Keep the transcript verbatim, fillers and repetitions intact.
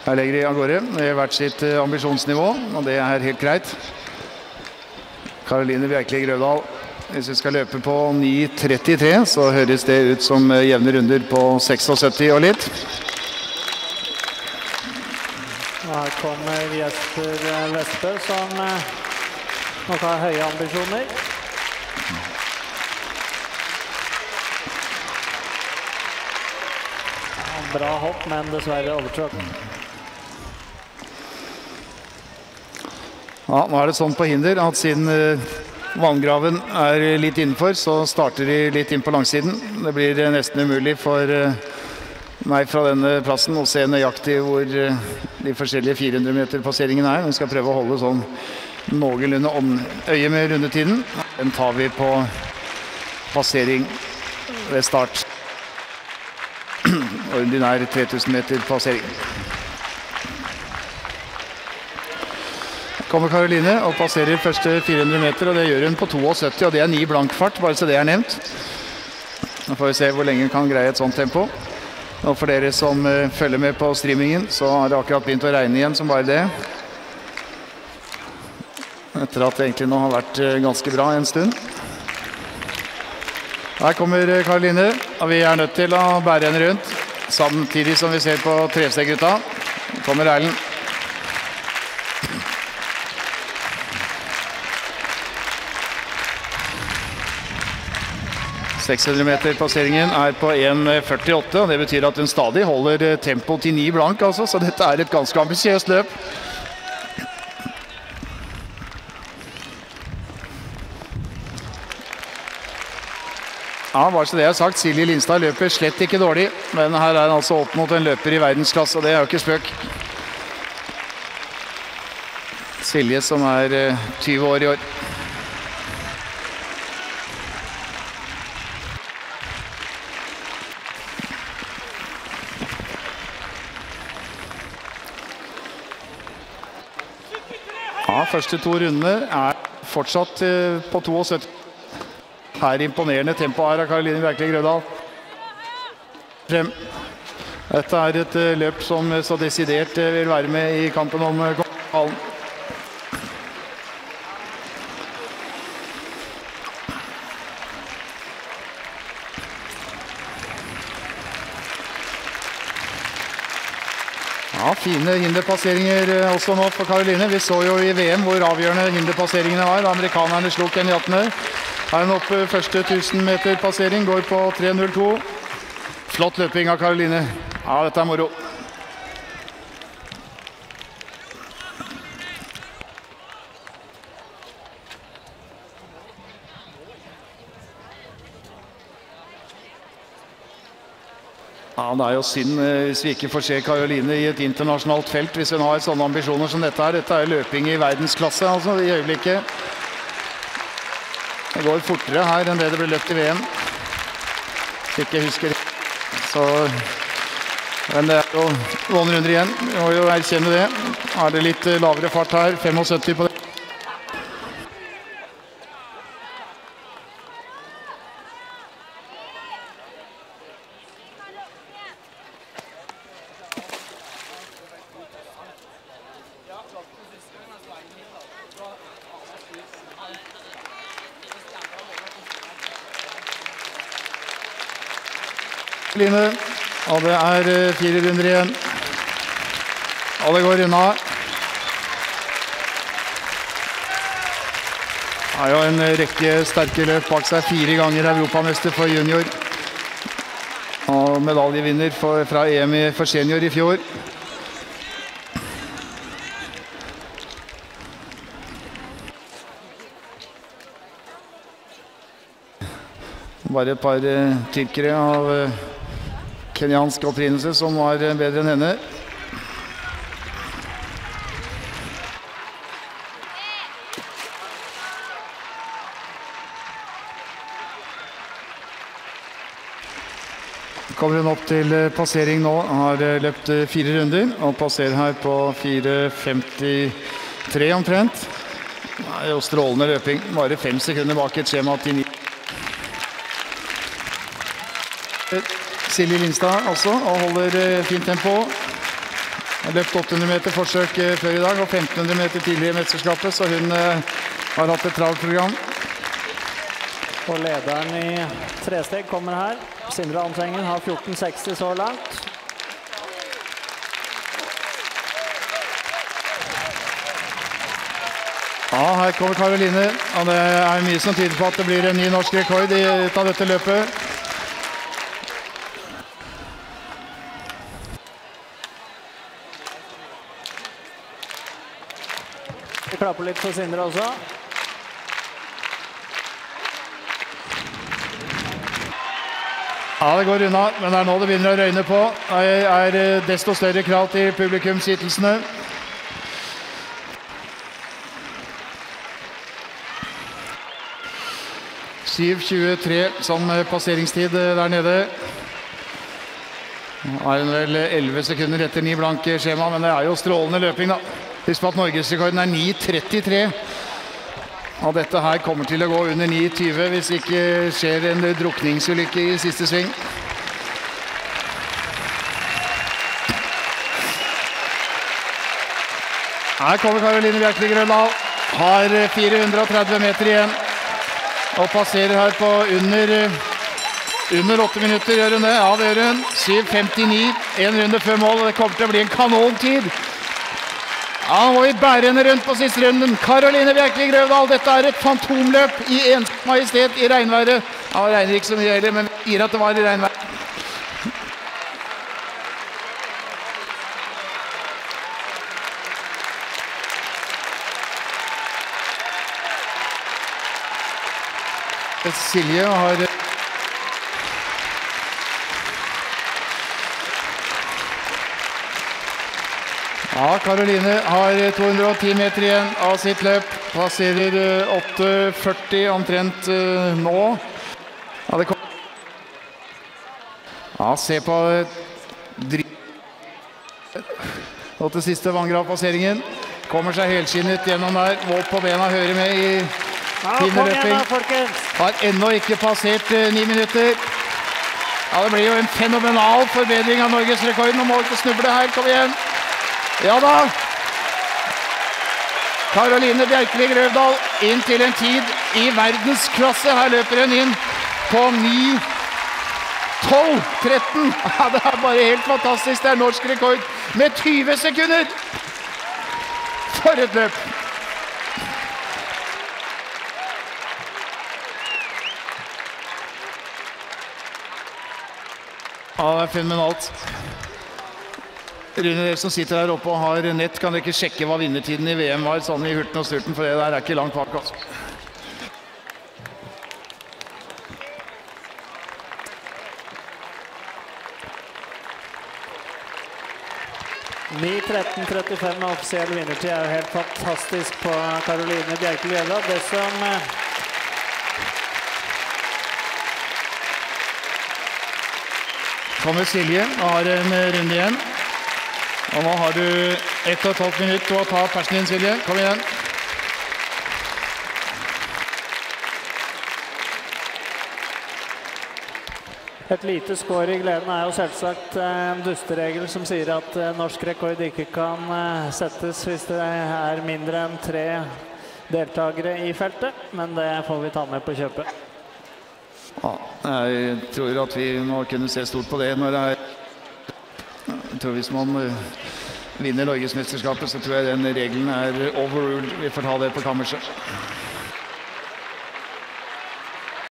Her legger de av gårde med hvert sitt ambisjonsnivå, og det er helt greit. Karoline Bjerkeli Grøvdal, hvis vi skal løpe på ni trettitre, så høres det ut som jevne runder på syttiseks og litt. Her kommer Jesper Vestbø, som nok har høye ambisjoner. Bra hopp, men dessverre overtrådt. Ja, nå er det sånn på hinder at siden vanngraven er litt innenfor, så starter de litt inn på langsiden. Det blir nesten umulig for meg fra denne plassen å se nøyaktig hvor de forskjellige fire hundre meter passeringene er. Vi skal prøve å holde sånn noenlunde øye med rundetiden. Den tar vi på passering ved start. Ordinær tre tusen meter passering. Kommer Karoline og passerer første fire hundre meter, og det gjør hun på syttiseks, og det er ni blankfart, bare så det er nevnt. Nå får vi se hvor lenge hun kan greie et sånt tempo. Og for dere som uh, følger med på streamingen, så har det akkurat begynt å regne igjen som bare det. Etter at det egentlig nå har vært uh, ganske bra en stund. Her kommer uh, Karoline, og vi er nødt til å bære henne rundt, samtidig som vi ser på tresteggutta. Kommer Erlend. seks hundre meter passeringen er på en førtiåtte, og det betyr at hun stadig holder tempo til ni blank, altså, så dette er et ganske ambisiøst løp. Ja, bare så det jeg har sagt, Silje Lindstad løper slett ikke dårlig, men her er han altså opp mot en løper i verdensklasse, og det er jo ikke spøk. Silje som er tyve år i år. Ja, første to rundene er fortsatt på syttiseks. Her imponerende tempo her av Karoline Bjerkeli Grøvdal. Frem. Dette er et løp som så desidert vil være med i kampen om pallen. Ja, fine hinderpasseringer også nå for Karoline. Vi så jo i V M hvor avgjørende hinderpasseringene var. Amerikanerne slo kenyattene. Her er den oppe første tusen meter passering, går på tre null to. Flott løping av Karoline. Ja, dette er moro. Ja, det er jo synd hvis vi ikke får se Karoline i et internasjonalt felt, hvis hun har sånne ambisjoner som dette her. Dette er løping i verdensklasse, altså, i øyeblikket. Det går fortere her enn det det ble løpt i V M. Hvis ikke jeg husker. Så, men det er jo noen runder igjen. Vi må jo erkjenne det. Er det litt lavere fart her, syttifem på det. Og det er fire runder igjen. Og det går unna. Det er jo en rekke sterke løp bak seg. Fire ganger europamester for junior. Og medaljevinner for, fra E M for senior i fjor. Bare et par uh, tyrkere av uh, kenyansk opprinnelse som var bedre enn henne. Kommer hun opp til passering nå, har løpt fire runder og passerer her på fire femtitre omtrent. Det er jo strålende løping, bare fem sekunder bak et skjema til ni. Silje Lindstad også, og holder fint tempo. har løpt åtte hundre meter forsøk før i dag, og femten hundre meter tidligere i mesterskapet, så hun har hatt et travlt program. Og lederen i tresteg kommer her. Sindre Ansengen har fjorten seksti så langt. Ja, her kommer Karoline, og det er mye som tyder på at det blir en ny norsk rekord i, ut av dette løpet. Vi klapper litt for Sindre også. Ja, det går unna, men det er nå det begynner å røyne på. Det er desto større krav til publikumssittelsene. syv tjuetre som passeringstid der nede. Nå er hun vel elleve sekunder etter ni blank skjema, men det er jo strålende løping da. Husk på at Norgesrekorden er ni trettitre. Og dette her kommer til å gå under ni tjue hvis ikke skjer en drukningsulykke i siste sving. Her kommer Karoline Bjerkeli Grøndal. Har fire hundre og tretti meter igjen. Og passerer her på under, under åtte minutter, gjør hun det? Ja, det gjør hun. syv femtini, en runde før mål, og det kommer til å bli en kanontid. Ja, nå må vi bære henne rundt på siste runden. Karoline Bjerkeli Grøndal, dette er et fantomløp i en majestet i regnværet. Ja, det regner ikke så mye heller, men vi gir at det var i regnværet. Silje har Ja, Karoline har to hundre og ti meter igjen av sitt løp. Passerer åtte førti omtrent nå. Ja, det kom... ja, se på og til siste vanngravpasseringen. Kommer seg helskinnet gjennom der. Våp på bena hører med i timeløping. Har ennå ikke passert uh, ni minutter. Ja, det blir jo en fenomenal forbedring av Norges rekord. Nå må vi ikke snuble her, kom igjen. Ja da. Karoline Bjerkeli Grøndal inn til en tid i verdensklasse. Her løper hun inn på ni tolv tretten. Ja, det er bare helt fantastisk. Det er norsk rekord med tjue sekunder. For et løp. Ja, det er fenomenalt. Rune, dere som sitter her oppe og har nett, kan dere ikke sjekke hva vinnertiden i V M var, sånn i hurten og sturten, for det der er ikke langt bak, altså. ni tretten trettifem med offisiell vinnertid er jo helt fantastisk på Karoline Bjerkeli Grøndal. Det som... Kommer Silje og har en runde igjen. Og nå har du ett og et halvt minutt til å ta persen din, Silje. Kom igjen. Et lite skår i gleden er jo selvsagt en dusteregel som sier at norsk rekord ikke kan settes hvis det er mindre enn tre deltagere i feltet. Men det får vi ta med på kjøpet. Ja, jeg tror at vi må kunne se stort på det når det er... Jeg tror hvis man vinner Norgesmesterskapet, så tror jeg den regelen er overruled. Vi får ta det på kammerset.